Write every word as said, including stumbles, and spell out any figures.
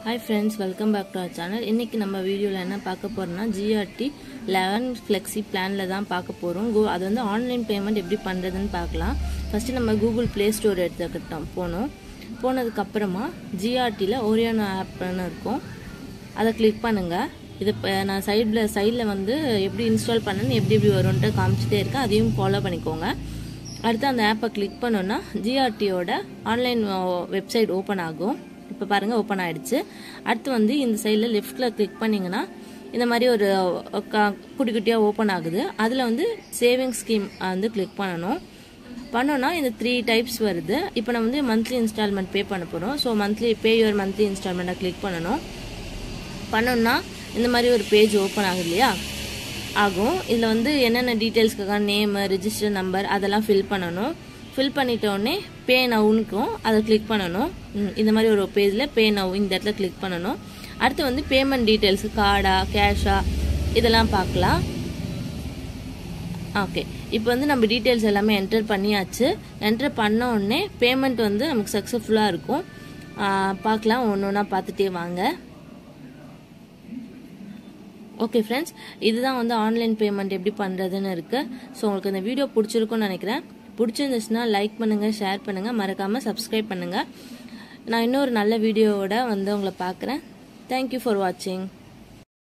Hi friends, welcome back to our channel. இன்னைக்கு நம்ம வீடியோல என்ன பார்க்க போறோம்னா G R T eleven flexi planல தான் பார்க்க போறோம். அது வந்து ஆன்லைன் பேமெண்ட் எப்படி பண்றதுன்னு பார்க்கலாம். ஃபர்ஸ்ட் நம்ம Google Play Store எடுத்துக்கிட்டோம் போணும். போனதுக்கு அப்புறமா G R T ல ஓரியானோ ஆப்னு இருக்கும். அதை கிளிக் பண்ணுங்க. இது நான் சைடுல சைடுல வந்து எப்படி இன்ஸ்டால் பண்ணனும் எப்படி எப்படி வரும்னு காமிச்சிட்டே இருக்கேன். அதையும் ஃபாலோ பண்ணிக்கோங்க. அடுத்து அந்த ஆப்பை கிளிக் பண்ணோம்னா G R T ஓட ஆன்லைன் வெப்சைட் ஓபன் ஆகும். இப்போ பாருங்க ஓபன் ஆயிடுச்சு. அடுத்து வந்து இந்த சைடுல லெஃப்ட்ல கிளிக் பண்ணீங்கன்னா இந்த மாதிரி ஒரு குட்டி குட்டியா ஓபன் ஆகுது. அதுல வந்து சேவிங் ஸ்கீம் வந்து கிளிக் பண்ணனும். பண்ணோம்னா இந்த த்ரீ டைப்ஸ் வருது. இப்போ நம்ம வந்து மந்த்லி இன்ஸ்டால்மெண்ட் பே பண்ண போறோம். So monthly pay your monthly இன்ஸ்டால்மெண்ட்டை கிளிக் பண்ணனும். பண்ணோம்னா இந்த மாதிரி ஒரு பேஜ் ஓபன் ஆகுது இல்லையா ஆகும். இதுல வந்து என்னென்ன டீடைல்ஸ்க்காக நேம், ரெஜிஸ்டர் நம்பர் அதெல்லாம் ஃபில் பண்ணனும். ஃபில் பண்ணிட்ட உடனே பே நவுனுக்கும் அதை கிளிக் பண்ணணும். இந்த மாதிரி ஒரு பேஜ்ல பே நவ் இந்த இடத்துல கிளிக் பண்ணணும். அடுத்து வந்து பேமெண்ட் டீடைல்ஸ் கார்டா கேஷா இதெல்லாம் பார்க்கலாம். ஓகே, இப்போ வந்து நம்ம டீடைல்ஸ் எல்லாமே என்டர் பண்ணியாச்சு. என்டர் பண்ண உடனே பேமெண்ட் வந்து நமக்கு சக்சஸ்ஃபுல்லா இருக்கும். பார்க்கலாம், ஒன்று ஒன்றா பார்த்துட்டே வாங்க. ஓகே ஃப்ரெண்ட்ஸ், இதுதான் வந்து ஆன்லைன் பேமெண்ட் எப்படி பண்றதுன்னு இருக்கு. ஸோ உங்களுக்கு இந்த வீடியோ பிடிச்சிருக்கும்னு நினைக்கிறேன். பிடிச்சிருந்துச்சுன்னா லைக் பண்ணுங்க, ஷேர் பண்ணுங்க, மறக்காம சப்ஸ்கிரைப் பண்ணுங்க. நான் இன்னொரு நல்ல வீடியோவோட வந்து உங்களை பார்க்குறேன். தேங்க்யூ ஃபார் வாட்சிங்.